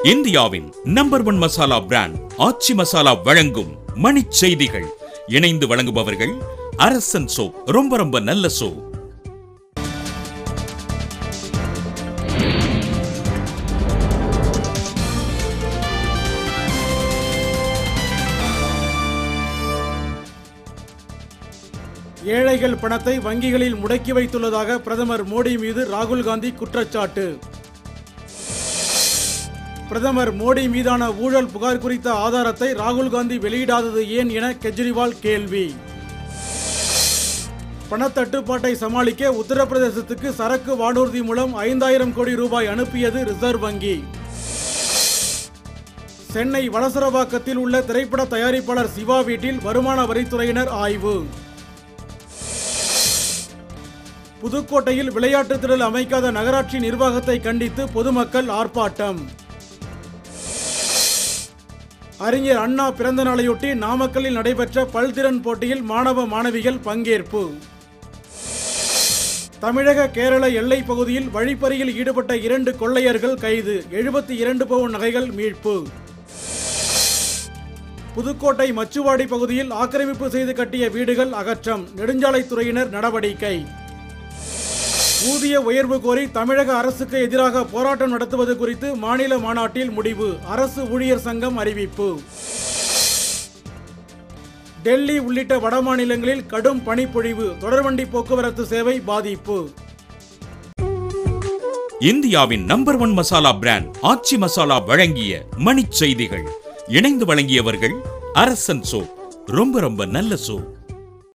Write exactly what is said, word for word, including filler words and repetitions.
இந்தியாவின் number one masala brand Aachi masala வழங்கும் மணிச் செய்திகள். இணைந்து வழங்குபவர்கள் அரசன் சோப். ரொம்ப ரொம்ப நல்ல சோப். ஏழைகள் பணத்தை வங்கிகளில் முடக்கி வைத்துள்ளதாக பிரதமர் மோடி மீது ராகுல் காந்தி குற்றச்சாட்டு. பிரதமர் மோடி மீதான ஊழல் புகார் குறித்த ஆதாரத்தை ராகுல் காந்தி வெளியிடாதது ஏன் என கெஜ்ரிவால் கேள்வி. பணத்தட்டுப்பாட்டை சமாளிக்க உத்தரப்பிரதேசத்துக்கு சரக்கு வானூர்தி மூலம் ஐந்தாயிரம் கோடி ரூபாய் அனுப்பியது ரிசர்வ் வங்கி. சென்னை வளசரவாக்கத்தில் உள்ள திரைப்பட தயாரிப்பாளர் சிவா வீட்டில் வருமான வரித்துறையினர் ஆய்வு. புதுக்கோட்டையில் விளையாட்டு திடல் அமைக்காத நகராட்சி நிர்வாகத்தை கண்டித்து பொதுமக்கள் ஆர்ப்பாட்டம். அறிஞர் அண்ணா பிறந்த நாளையொட்டி நாமக்கல்லில் நடைபெற்ற பல்திறன் போட்டியில் மாணவ மாணவிகள் பங்கேற்பு. தமிழக கேரள எல்லை பகுதியில் வழிப்பறியில் ஈடுபட்ட இரண்டு கொள்ளையர்கள் கைது. எழுபத்தி இரண்டு பவுன் நகைகள் மீட்பு. புதுக்கோட்டை மச்சுவாடி பகுதியில் ஆக்கிரமிப்பு செய்து கட்டிய வீடுகள் அகற்றம். நெடுஞ்சாலைத்துறையினர் நடவடிக்கை. ஊதிய உயர்வு கோரி தமிழக அரசுக்கு எதிராக போராட்டம் நடத்துவது குறித்து மாநில மாநாட்டில் முடிவு. அரசு ஊழியர் சங்கம் அறிவிப்பு. டெல்லி உள்ளிட்ட வட மாநிலங்களில் கடும் பனிப்பொழிவு. தொடர்வண்டி போக்குவரத்து சேவை பாதிப்பு. இந்தியாவின் number one masala brand Aachi masala வழங்கிய மணிச் செய்திகள். இணைந்து வழங்கியவர்கள் அரசன் சோப். ரொம்ப ரொம்ப நல்ல சோப்.